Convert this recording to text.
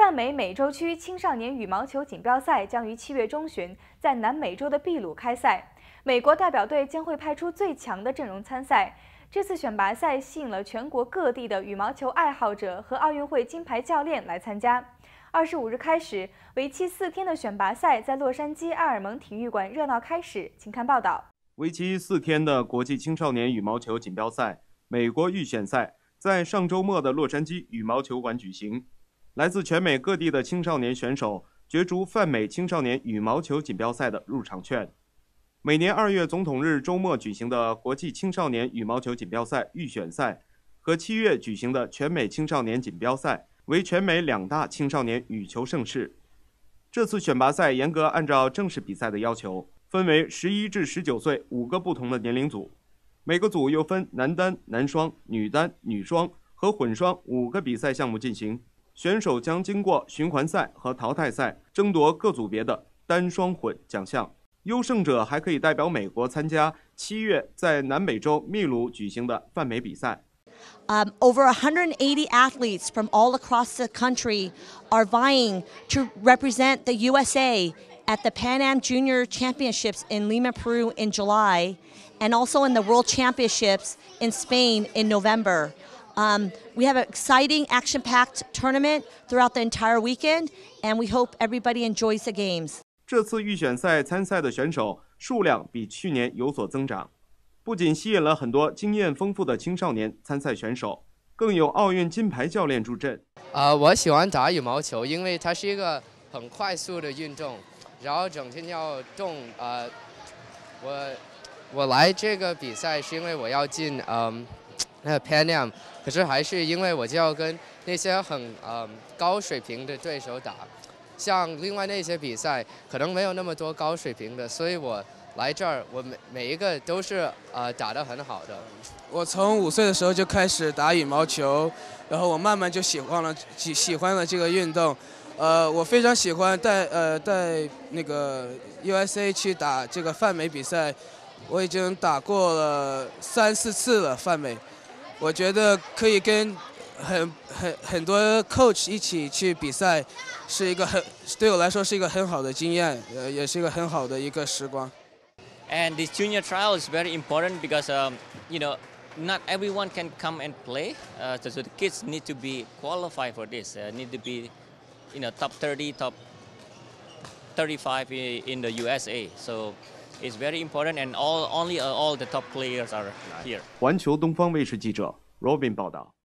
泛美美洲区青少年羽毛球锦标赛将于7月中旬在南美洲的秘鲁开赛，美国代表队将会派出最强的阵容参赛。这次选拔赛吸引了全国各地的羽毛球爱好者和奥运会金牌教练来参加。25日开始，为期4天的选拔赛在洛杉矶埃尔蒙体育馆热闹开始。请看报道。 为期4天的国际青少年羽毛球锦标赛美国预选赛在上周末的洛杉矶羽毛球馆举行。来自全美各地的青少年选手角逐泛美青少年羽毛球锦标赛的入场券。每年2月总统日周末举行的国际青少年羽毛球锦标赛预选赛和7月举行的全美青少年锦标赛为全美2大青少年羽球盛事。这次选拔赛严格按照正式比赛的要求，分为11至19岁5个不同的年龄组，每个组又分男单、男双、女单、女双和混双5个比赛项目进行。选手将经过循环赛和淘汰赛争夺各组别的单双混奖项。优胜者还可以代表美国参加7月在南美洲秘鲁举行的泛美比赛。 Over 180 athletes from all across the country are vying to represent the USA at the Pan Am Junior Championships in Lima, Peru in July, and also in the World Championships in Spain in November. We have an exciting, action-packed tournament throughout the entire weekend, and we hope everybody enjoys the games. 这次预选赛参赛的选手数量比去年有所增长，不仅吸引了很多经验丰富的青少年参赛选手，更有奥运金牌教练助阵。 我喜欢打羽毛球，因为它是一个很快速的运动，然后整天要动。我来这个比赛是因为我要进那个 Pan Am， 可是还是因为我就要跟那些很高水平的对手打。像另外那些比赛可能没有那么多高水平的，所以我来这儿，我每一个都是打得很好的。 我从5岁的时候就开始打羽毛球，然后我慢慢就喜欢了这个运动。我非常喜欢带那个 USA 去打这个泛美比赛，我已经打过了3、4次了泛美。我觉得可以跟很多 coach 一起去比赛，对我来说是一个很好的经验，也是一个很好的一个时光。 And this junior trial is very important because not everyone can come and play. So the kids need to be qualified for this. Need to be top 30, top 35 in the USA. So it's very important, and only all the top players are here. 环球东方卫视记者 Robin 报道。